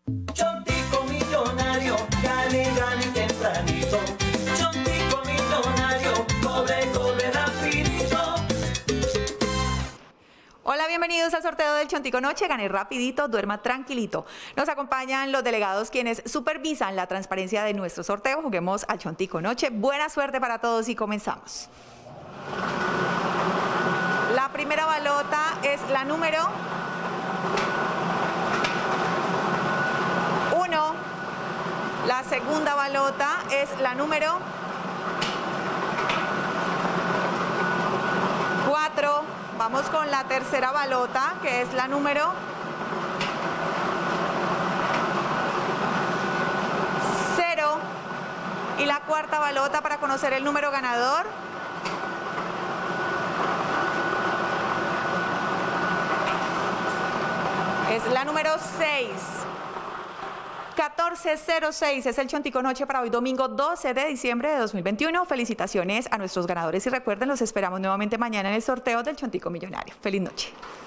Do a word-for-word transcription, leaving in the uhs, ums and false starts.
Chontico millonario, gane, gane tempranito. Chontico millonario, cobre, cobre rapidito. Hola, bienvenidos al sorteo del Chontico Noche. Gane rapidito, duerma tranquilito. Nos acompañan los delegados quienes supervisan la transparencia de nuestro sorteo. Juguemos al Chontico Noche. Buena suerte para todos y comenzamos. La primera balota es la número uno. La segunda balota es la número cuatro. Vamos con la tercera balota, que es la número cero. Y la cuarta balota para conocer el número ganador. Es la número seis. catorce cero seis es el Chontico Noche para hoy domingo doce de diciembre de dos mil veintiuno. Felicitaciones a nuestros ganadores y recuerden, los esperamos nuevamente mañana en el sorteo del Chontico Millonario. Feliz noche.